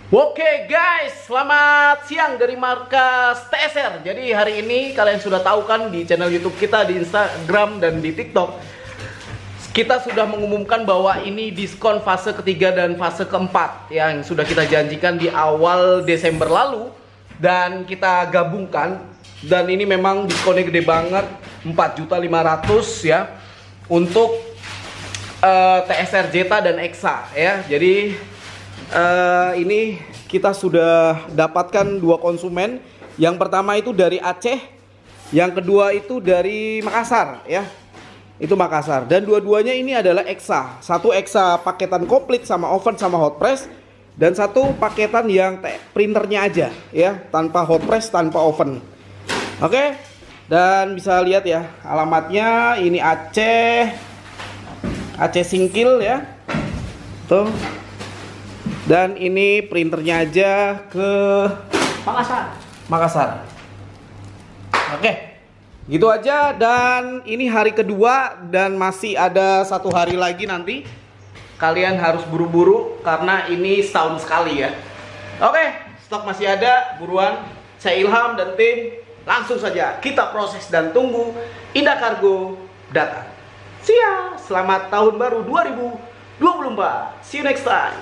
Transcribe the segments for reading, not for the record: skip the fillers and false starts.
Oke guys, selamat siang dari markas TSR. Jadi hari ini kalian sudah tahu kan di channel YouTube kita, di Instagram dan di TikTok, kita sudah mengumumkan bahwa ini diskon fase ketiga dan fase keempat yang sudah kita janjikan di awal Desember lalu dan kita gabungkan. Dan ini memang diskonnya gede banget, 4.500.000 ya untuk TSR Zeta dan Exa ya. Jadi ini kita sudah dapatkan dua konsumen. Yang pertama itu dari Aceh, yang kedua itu dari Makassar ya. Itu Makassar. Dan dua-duanya ini adalah Exa. Satu Exa paketan komplit sama oven sama hot press, dan satu paketan yang printernya aja ya, tanpa hot press, tanpa oven. Oke. Dan bisa lihat ya alamatnya, ini Aceh Singkil ya. Tuh. Dan ini printernya aja ke Makassar. Oke, gitu aja. Dan ini hari kedua dan masih ada satu hari lagi nanti. Kalian harus buru-buru karena ini setahun sekali ya. Oke, stok masih ada, buruan. Saya Ilham dan tim langsung saja kita proses dan tunggu Indah Kargo datang. See ya, selamat tahun baru 2024. See you next time.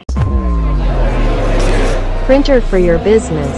Printer for your business.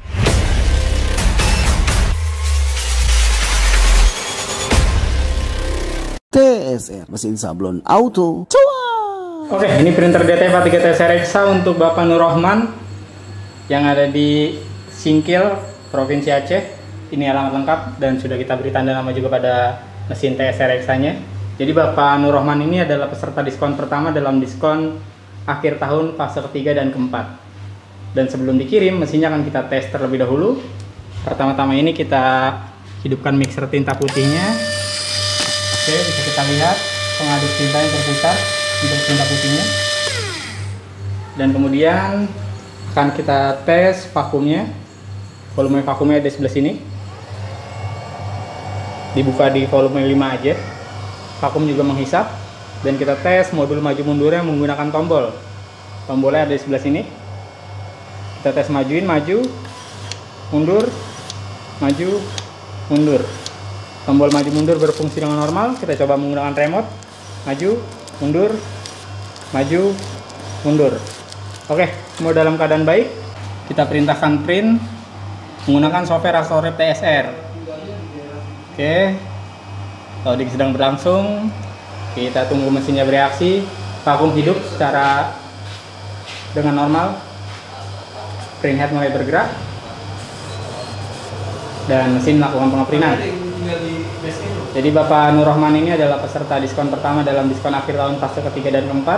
TSR, mesin sablon auto. Cua. Oke, ini printer DTF 3 TSR Exa untuk Bapak Nur Rahman yang ada di Singkil, Provinsi Aceh. Ini alamat lengkap dan sudah kita beri tanda nama juga pada mesin TSR Exa-nya. Jadi Bapak Nur Rahman ini adalah peserta diskon pertama dalam diskon akhir tahun fase ketiga dan keempat. Dan sebelum dikirim, mesinnya akan kita tes terlebih dahulu. Pertama-tama ini kita hidupkan mixer tinta putihnya. Oke, bisa kita lihat pengaduk tinta yang terputar untuk tinta putihnya. Dan kemudian akan kita tes vakumnya. Volume vakumnya ada di sebelah sini. Dibuka di volume 5 aja. Vakum juga menghisap. Dan kita tes modul maju mundurnya menggunakan tombol. Tombolnya ada di sebelah sini. Kita tes majuin, maju, mundur, maju, mundur. Tombol maju mundur berfungsi dengan normal. Kita coba menggunakan remote. Maju, mundur, maju, mundur. Oke, semua dalam keadaan baik. Kita perintahkan print menggunakan software Astrorep TSR. Oke, loading sedang berlangsung. Kita tunggu mesinnya bereaksi. Vakum hidup secara dengan normal. Print head mulai bergerak dan mesin melakukan pengeprintan. Jadi Bapak Nur Rahman ini adalah peserta diskon pertama dalam diskon akhir tahun fase ketiga dan keempat.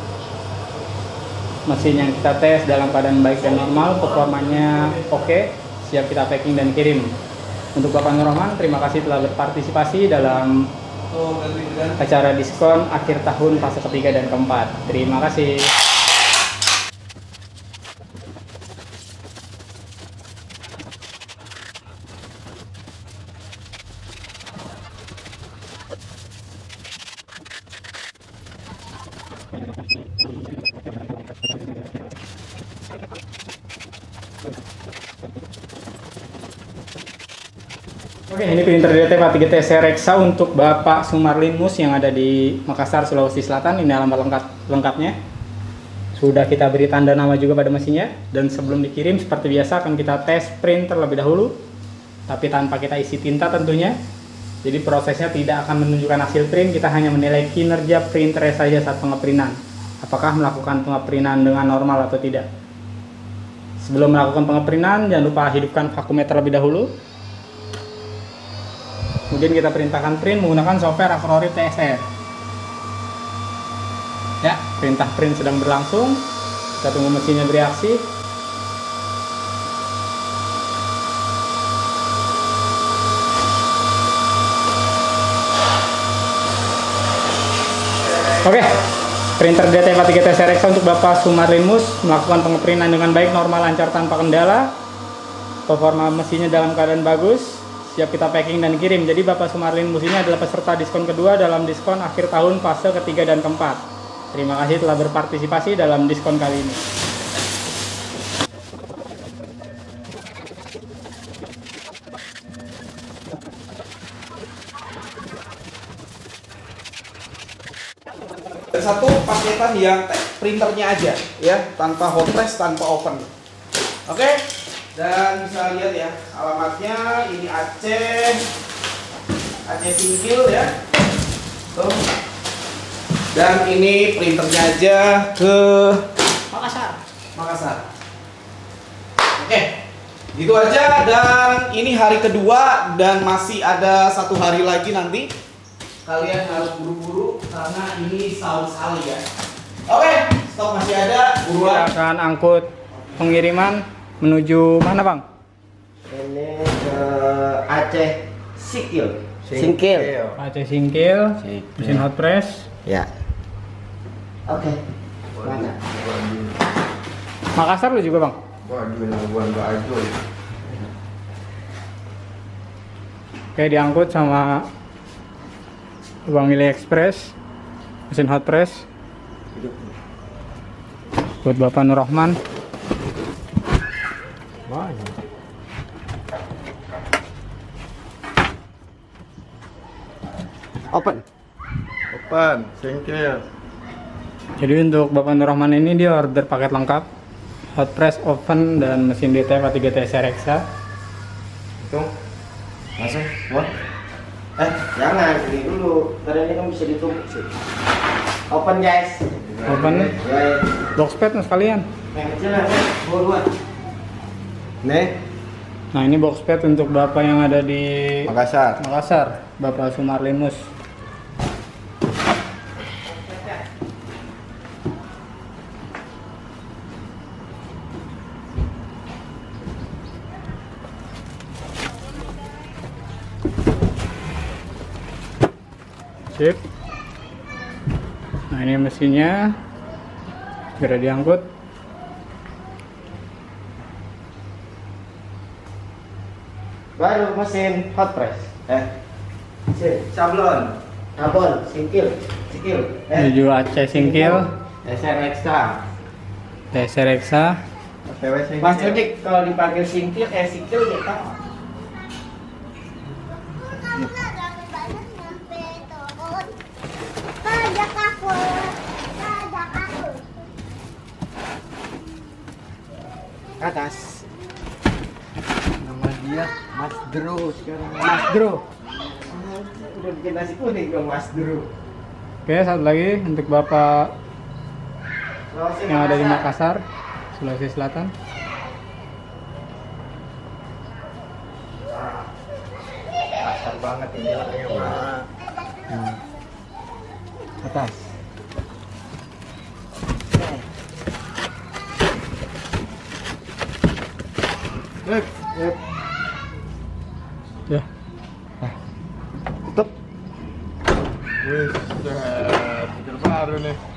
Mesin yang kita tes dalam keadaan baik dan normal, performanya oke, siap kita packing dan kirim. Untuk Bapak Nur Rahman, terima kasih telah berpartisipasi dalam acara diskon akhir tahun fase ketiga dan keempat. Terima kasih. Oke, ini printer DTF 3 TSR Exa untuk Bapak Sumarlin Mus yang ada di Makassar, Sulawesi Selatan. Ini alamat lengkapnya. Sudah kita beri tanda nama juga pada mesinnya. Dan sebelum dikirim, seperti biasa akan kita tes print terlebih dahulu. Tapi tanpa kita isi tinta tentunya. Jadi prosesnya tidak akan menunjukkan hasil print. Kita hanya menilai kinerja printer saja saat pengeprintan. Apakah melakukan pengeprintan dengan normal atau tidak. Sebelum melakukan pengeprintan, jangan lupa hidupkan vakumnya terlebih dahulu. Kemudian kita perintahkan print menggunakan software Astrorep TSR. Ya, perintah print sedang berlangsung. Kita tunggu mesinnya bereaksi. Oke, printer DTF 3 TSR Exa untuk Bapak Sumarlin Mus melakukan pengeprintan dengan baik, normal, lancar, tanpa kendala. Performa mesinnya dalam keadaan bagus. Siap kita packing dan kirim. Jadi Bapak Sumarlin Mus ini adalah peserta diskon kedua dalam diskon akhir tahun fase ketiga dan keempat. Terima kasih telah berpartisipasi dalam diskon kali ini. pesan yang printernya aja ya, tanpa hot press, tanpa oven. Oke, dan bisa lihat ya alamatnya, ini Aceh Singkil ya. Tuh. Dan ini printernya aja ke Makassar. Oke, gitu aja. Dan ini hari kedua dan masih ada 1 hari lagi nanti. Kalian harus buru-buru karena ini sahur sekali ya. Oke, stok masih ada. Buruan. Kita akan angkut pengiriman menuju mana Bang? Ini ke Aceh Singkil. Aceh Singkil, mesin hot press. Ya. Oke. Mana? Makassar lu juga Bang? Oke, diangkut sama Bang Willy Express, mesin hot press buat Bapak Nur Rahman. Open. Singkil. Jadi untuk Bapak Nur Rahman ini dia order paket lengkap, hot press, oven, dan mesin DTF A3 TSR Reksa. Hitung. Masuk. Wah. Jangan ini dulu. Karena ini kan bisa ditumpuk sih. Open guys. Oven, Ya. box pad sekalian. Yang kecil ya. Dua. Nih. Nah ini box pad untuk Bapak yang ada di Makassar. Bapak Sumarlinus. Sip. Nah ini mesinnya segera diangkut. Baru mesin hot press. Sablon. Singkil. Menuju Aceh Singkil, SR Reksa. TSR Reksa. Mas Dik kalau dipanggil Singkil dia tahu. Atas. Nama dia Mas Dro sekarang. Mas Dro. Udah bikin nasi kuning dong Mas Dro. Oke, satu lagi untuk Bapak Sulawesi yang ada di Makassar, Sulawesi Selatan. Kasar banget ini orangnya. Atas. Ya. Wih, pikir baru nih.